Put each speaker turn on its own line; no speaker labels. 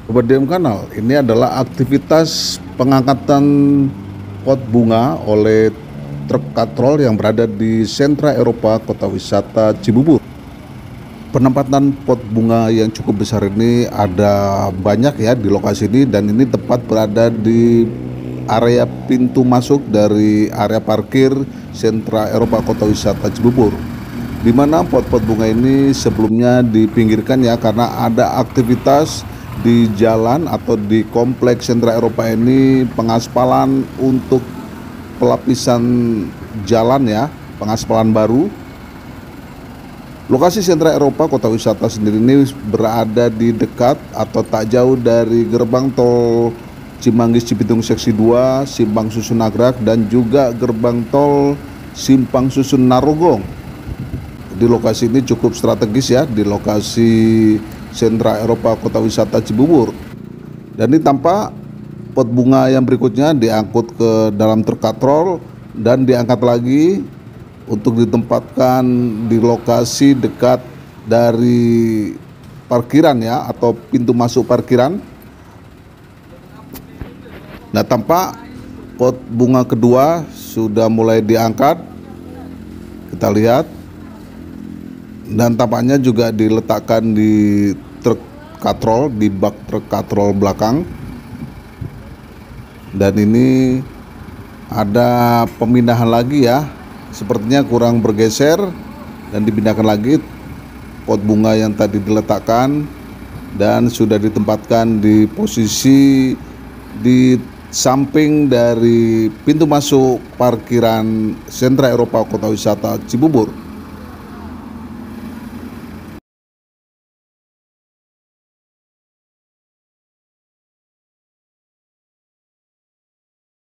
Sobat DM Kanal, ini adalah aktivitas pengangkatan pot bunga oleh truk katrol yang berada di sentra Eropa Kota Wisata Cibubur. Penempatan pot bunga yang cukup besar ini ada banyak ya di lokasi ini, dan ini tepat berada di area pintu masuk dari area parkir sentra Eropa Kota Wisata Cibubur, di mana pot-pot bunga ini sebelumnya dipinggirkan ya karena ada aktivitas di jalan atau di kompleks sentra Eropa ini, pengaspalan untuk pelapisan jalan ya, pengaspalan baru. Lokasi sentra Eropa Kota Wisata sendiri ini berada di dekat atau tak jauh dari gerbang tol Cimanggis Cibitung Seksi 2, Simpang Susun Nagrak, dan juga gerbang tol Simpang Susun Narogong. Di lokasi ini cukup strategis ya, di lokasi sentra Eropa Kota Wisata Cibubur. Dan ini tampak pot bunga yang berikutnya diangkut ke dalam truk katrol dan diangkat lagi untuk ditempatkan di lokasi dekat dari parkiran ya, atau pintu masuk parkiran. Nah, tampak pot bunga kedua sudah mulai diangkat, kita lihat, dan tampaknya juga diletakkan di truk katrol, di bak truk katrol belakang. Dan ini ada pemindahan lagi ya, sepertinya kurang bergeser, dan dipindahkan lagi pot bunga yang tadi diletakkan dan sudah ditempatkan di posisi di samping dari pintu masuk parkiran sentra Eropa Kota Wisata Cibubur.